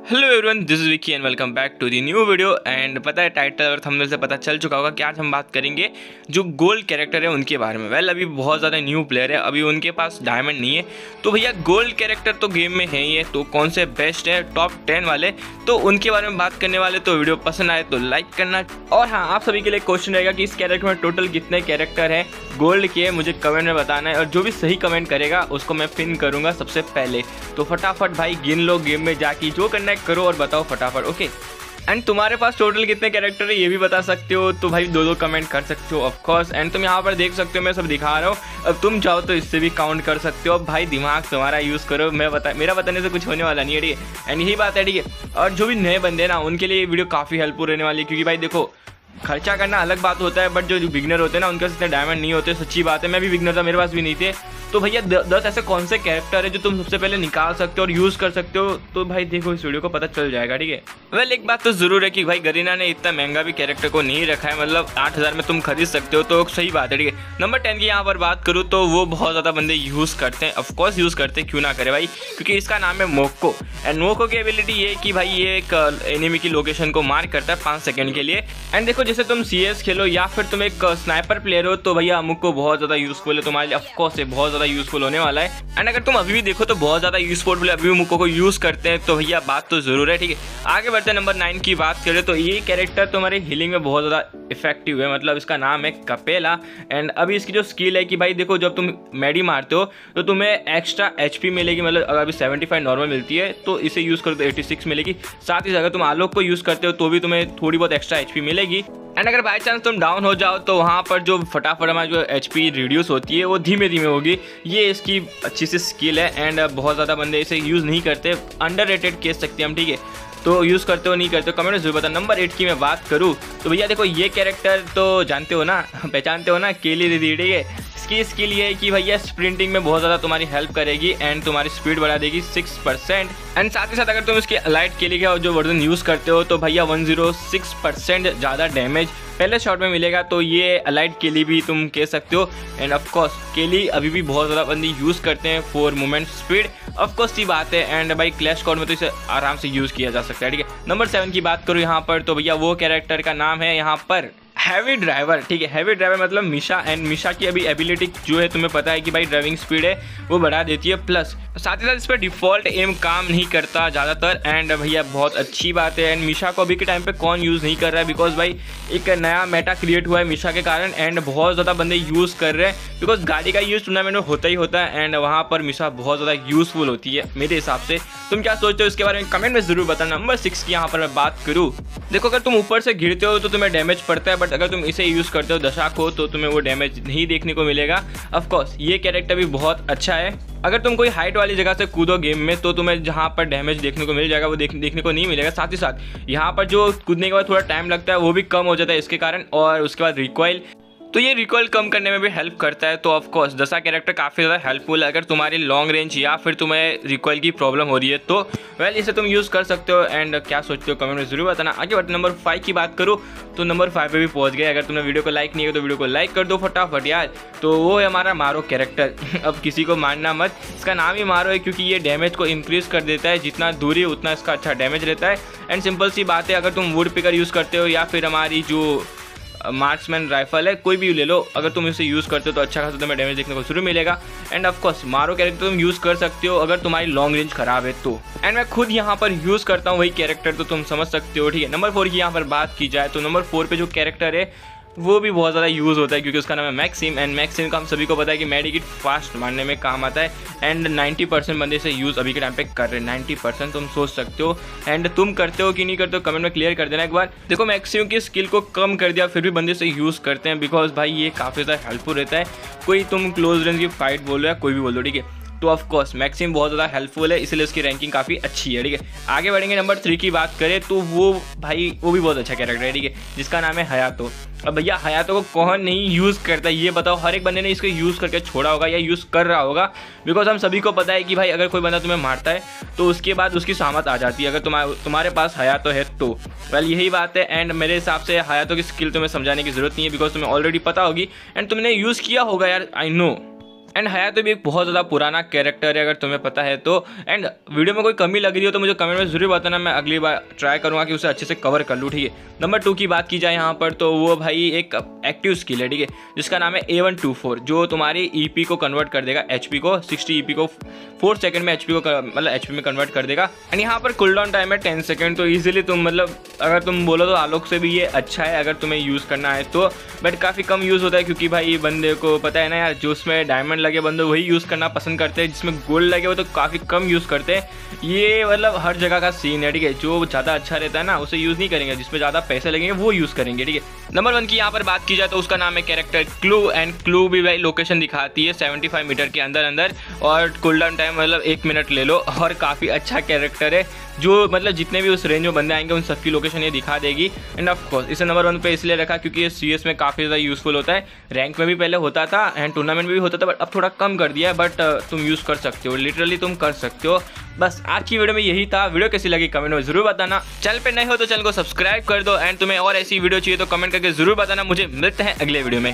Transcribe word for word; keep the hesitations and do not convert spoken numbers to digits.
Hello everyone, this is Vicky and welcome back to the new video. And पता है title और thumbnail से पता चल चुका होगा कि आज हम बात करेंगे जो गोल्ड कैरेक्टर है उनके बारे में। वेल well, अभी बहुत ज़्यादा न्यू प्लेयर है, अभी उनके पास डायमंड नहीं है, तो भैया गोल्ड कैरेक्टर तो गेम में है ही है। तो कौन से बेस्ट है टॉप टेन वाले, तो उनके बारे में बात करने वाले। तो वीडियो पसंद आए तो लाइक करना। और हाँ, आप सभी के लिए क्वेश्चन रहेगा कि इस कैरेक्टर में टोटल कितने कैरेक्टर हैं गोल्ड के, मुझे कमेंट में बताना है। और जो भी सही कमेंट करेगा उसको मैं पिन करूँगा सबसे पहले। तो फटाफट भाई गिन लो, गेम में जाके जो करना है करो और बताओ फटाफट। ओके, एंड तुम्हारे पास टोटल कितने कैरेक्टर है ये भी बता सकते हो, तो भाई दो दो कमेंट कर सकते हो ऑफ कोर्स। एंड तुम यहाँ पर देख सकते हो, मैं सब दिखा रहा हूँ। अब तुम चाहो तो इससे भी काउंट कर सकते हो। अब भाई दिमाग तुम्हारा यूज़ करो, मैं बता मेरा बताने से कुछ होने वाला नहीं है, ठीक है। एंड यही बात है, ठीक है। और जो भी नए बंदे ना, उनके लिए ये वीडियो काफ़ी हेल्पफुल रहने वाली है, क्योंकि भाई देखो खर्चा करना अलग बात होता है, बट जो बिगनर होते हैं ना उनके इतने डायमंड नहीं होते। सच्ची बात है, मैं भी बिगनर था, मेरे पास भी नहीं थे। तो भैया दस ऐसे कौन से कैरेक्टर है जो तुम सबसे पहले निकाल सकते हो और यूज़ कर सकते हो, तो भाई देखो इस वीडियो को पता चल जाएगा, ठीक है। वेल एक बात तो ज़रूर है कि भाई गरीना ने इतना महंगा भी कैरेक्टर को नहीं रखा है, मतलब आठ हज़ार में तुम खरीद सकते हो, तो सही बात है, ठीक है। नंबर टेन की यहाँ पर बात करूँ तो वो बहुत ज़्यादा बंदे यूज़ करते हैं, ऑफकोर्स यूज़ करते हैं, क्यों ना करे भाई, क्योंकि इसका नाम है मोको। एंड मोको की एबिलिटी ये है कि भाई ये एक एनिमी की लोकेशन को मार्क करता है पाँच सेकेंड के लिए। एंड देखो जैसे तुम सी एस खेलो या फिर तुम एक स्नाइपर प्लेयर हो, तो भैया मुक्को बहुत ज़्यादा यूज़फुल है तुम्हारे लिए, ऑफकोर्स ये बहुत ज़्यादा यूज़फुल होने वाला है। एंड अगर तुम अभी भी देखो तो बहुत ज़्यादा ई स्पोर्ट अभी भी मुक्को को यूज़ करते हैं, तो भैया बात तो ज़रूर है, ठीक है। आगे बढ़ते हैं, नंबर नाइन की बात करें तो ये कैरेक्टर तुम्हारे हीलिंग में बहुत ज़्यादा इफेक्टिव है, मतलब इसका नाम है कपेला। एंड अभी इसकी जो स्किल है कि भाई देखो जब तुम मेडी मारते हो तो तुम्हें एक्स्ट्रा एच पी मिलेगी, मतलब अगर अभी सेवेंटी फाइव नॉर्मल मिलती है तो इसे यूज़ करो तो एटी सिक्स मिलेगी। साथ ही अगर तुम आलोक को यूज़ करते हो तो भी तुम्हें थोड़ी बहुत एक्स्ट्रा एच पी मिलेगी। एंड अगर बाई चांस तुम डाउन हो जाओ तो वहाँ पर जो फटाफट हमारी जो एच पी रिड्यूस होती है वो धीमे धीमे होगी। ये इसकी अच्छी सी स्किल है। एंड बहुत ज़्यादा बंदे इसे यूज़ नहीं करते, अंडर रेटेड कह सकते हैं हम, ठीक है। तो यूज़ करते हो नहीं करते हो कमेंट में जरूर बता। नंबर एट की मैं बात करूँ तो भैया देखो ये कैरेक्टर तो जानते हो ना, पहचानते हो ना, केली दीदी, ठीक है। इसकी स्किल ये है कि भैया स्प्रिंटिंग में बहुत ज़्यादा तुम्हारी हेल्प करेगी एंड तुम्हारी स्पीड बढ़ा देगी सिक्स परसेंट। एंड साथ ही साथ अगर तुम इसके अलाइट केली का जो वर्जन यूज़ करते हो तो भैया वन जीरो सिक्स परसेंट ज़्यादा डैमेज पहले शॉट में मिलेगा, तो ये अलाइट केली भी तुम कह सकते हो। एंड ऑफकोर्स केली अभी भी बहुत ज़्यादा बंदी यूज़ करते हैं फॉर मूवमेंट स्पीड, ऑफकोर्स ये बात है। एंड भाई क्लैश स्क्वाड में तो इसे आराम से यूज़ किया जा सकता है, ठीक है। नंबर सेवन की बात करूँ यहाँ पर तो भैया वो कैरेक्टर का नाम है यहाँ पर हैवी ड्राइवर, ठीक है। हैवी ड्राइवर मतलब मिशा। एंड मिशा की अभी एबिलिटी जो है तुम्हें पता है कि भाई ड्राइविंग स्पीड है वो बढ़ा देती है, प्लस साथ ही साथ इस पर डिफ़ॉल्ट एम काम नहीं करता ज़्यादातर। एंड भैया बहुत अच्छी बात है। एंड मिशा को अभी के टाइम पे कौन यूज़ नहीं कर रहा है, बिकॉज भाई एक नया मेटा क्रिएट हुआ है मिशा के कारण। एंड बहुत ज़्यादा बंदे यूज़ कर रहे हैं, बिकॉज गाड़ी का यूज़ टूर्नामेंट में होता ही होता है। एंड वहाँ पर मिशा बहुत ज़्यादा यूज़फुल होती है मेरे हिसाब से। तुम क्या सोचते हो इसके बारे में कमेंट में ज़रूर बताना। नंबर सिक्स की यहाँ पर मैं बात करूँ, देखो अगर तुम ऊपर से गिरते हो तो तुम्हें डैमेज पड़ता है, बट अगर तुम इसे यूज़ करते हो दशा को तो तुम्हें वो डैमेज नहीं देखने को मिलेगा। ऑफकोर्स ये कैरेक्टर भी बहुत अच्छा है। अगर तुम कोई हाइट वाली जगह से कूदो गेम में तो तुम्हें जहाँ पर डैमेज देखने को मिल जाएगा वो देख, देखने को नहीं मिलेगा। साथ ही साथ यहाँ पर जो कूदने के बाद थोड़ा टाइम लगता है वो भी कम हो जाता है इसके कारण। और उसके बाद रिकॉइल, तो ये रिकॉइल कम करने में भी हेल्प करता है। तो ऑफकोर्स दशा कैरेक्टर काफ़ी ज़्यादा हेल्पफुल है अगर तुम्हारी लॉन्ग रेंज या फिर तुम्हें रिकॉइल की प्रॉब्लम हो रही है, तो वेल इसे तुम यूज़ कर सकते हो। एंड क्या सोचते हो कमेंट में जरूर बताना। आगे बढ़ते नंबर फाइव की बात करूँ तो नंबर फाइव पे भी पहुंच गए। अगर तुमने वीडियो को लाइक नहीं किया तो वीडियो को लाइक कर दो फटाफट यार। तो वो है हमारा मारो कैरेक्टर। अब किसी को मानना मत, इसका नाम ही मारो है क्योंकि ये डैमेज को इंक्रीज़ कर देता है, जितना दूरी उतना इसका अच्छा डैमेज रहता है। एंड सिंपल सी बात है, अगर तुम वुड पिकर यूज़ करते हो या फिर हमारी जो मार्क्समैन राइफल है कोई भी ले लो, अगर तुम इसे यूज़ करते हो तो अच्छा खासा तुम्हें डैमेज देखने को शुरू मिलेगा। एंड ऑफकोर्स मारो कैरेक्टर तुम यूज़ कर सकते हो अगर तुम्हारी लॉन्ग रेंज खराब है तो। एंड मैं खुद यहाँ पर यूज़ करता हूँ वही कैरेक्टर, तो तुम समझ सकते हो, ठीक है। नंबर फोर की यहाँ पर बात की जाए तो नंबर फोर पे जो कैरेक्टर है वो भी बहुत ज़्यादा यूज़ होता है क्योंकि उसका नाम है मैक्सिम। एंड मैक्सिम का हम सभी को पता है कि मेडिकेट फास्ट मारने में काम आता है। एंड नाइन्टी परसेंट बंदे इसे यूज़ अभी के टाइम पे कर रहे हैं, नाइन्टी परसेंट तुम सोच सकते हो। एंड तुम करते हो कि नहीं करते हो कमेंट में क्लियर कर देना एक बार। देखो मैक्सिम की स्किल को कम कर दिया फिर भी बंदे इसे यूज़ करते हैं, बिकॉज भाई ये काफ़ी ज़्यादा हेल्पफुल रहता है। कोई तुम क्लोज रेंज की फाइट बोलो या कोई भी बोलो, ठीक है। तो ऑफकोर्स मैक्सिम बहुत ज़्यादा हेल्पफुल है, इसलिए उसकी रैंकिंग काफ़ी अच्छी है, ठीक है। आगे बढ़ेंगे, नंबर थ्री की बात करें तो वो भाई वो भी बहुत अच्छा कैरेक्टर है, ठीक है, जिसका नाम है हयातो। अब भैया हयातो को कौन नहीं यूज़ करता ये बताओ। हर एक बंदे ने इसको यूज़ करके छोड़ा होगा या यूज़ कर रहा होगा, बिकॉज हम सभी को पता है कि भाई अगर कोई बंदा तुम्हें मारता है तो उसके बाद उसकी सामत आ जाती है अगर तुम्हारे तुम्हारे पास हयातो है तो। वेल यही बात है। एंड मेरे हिसाब से हयातो की स्किल तुम्हें समझाने की जरूरत नहीं है, बिकॉज तुम्हें ऑलरेडी पता होगी एंड तुमने यूज़ किया होगा यार, आई नो। एंड हयातो भी एक बहुत ज़्यादा पुराना कैरेक्टर है अगर तुम्हें पता है तो। एंड वीडियो में कोई कमी लग रही हो तो मुझे कमेंट में जरूर बताना, मैं अगली बार ट्राई करूँगा कि उसे अच्छे से कवर कर लूँ, ठीक है। नंबर टू की बात की जाए यहाँ पर तो वो भाई एक एक्टिव स्किल है, ठीक है, जिसका नाम है ए वन टू फोर, जो तुम्हारी ई पी को कन्वर्ट कर देगा, एच पी को सिक्सटी ई पी को फोर सेकंड में एच पी को मतलब एच पी में कन्वर्ट कर देगा। एंड यहाँ पर कूल डाउन टाइम है टेन सेकंड, तो इजीली तुम मतलब अगर तुम बोलो तो आलोक से भी ये अच्छा है अगर तुम्हें यूज़ करना है तो, बट काफ़ी कम यूज़ होता है क्योंकि भाई बंदे को पता है ना यार, जो उसमें डायमंड लगे बंदे वही यूज़ करना पसंद करते हैं, जिसमें गोल्ड लगे वो तो काफ़ी कम यूज़ करते हैं। ये मतलब हर जगह का सीन है, ठीक है, जो ज़्यादा अच्छा रहता है ना उसे यूज़ नहीं करेंगे, जिसमें ज़्यादा पैसे लगेंगे वो यूज़ करेंगे, ठीक है। नंबर वन की यहाँ पर बात की जाए तो उसका नाम है कैरेक्टर क्लू, एंड क्लू भी भाई लोकेशन दिखाती है सेवेंटी फाइव मीटर के अंदर अंदर, और कूल डाउन टाइम मतलब एक मिनट ले लो, और काफ़ी अच्छा कैरेक्टर है जो मतलब जितने भी उस रेंज में बंदे आएंगे उन सबकी लोकेशन ये दिखा देगी। एंड ऑफ कोर्स इसे नंबर वन पे इसलिए रखा क्योंकि ये सी एस में काफ़ी ज़्यादा यूज़फुल होता है, रैंक में भी पहले होता था एंड टूर्नामेंट में भी होता था, बट अब थोड़ा कम कर दिया है, बट तुम यूज़ कर सकते हो, लिटरली तुम कर सकते हो। बस आज की वीडियो में यही था, वीडियो कैसी लगी कमेंट में जरूर बताना, चैनल पे नए हो तो चैनल को सब्सक्राइब कर दो, एंड तुम्हें और ऐसी वीडियो चाहिए तो कमेंट करके जरूर बताना। मुझे मिलते हैं अगले वीडियो में।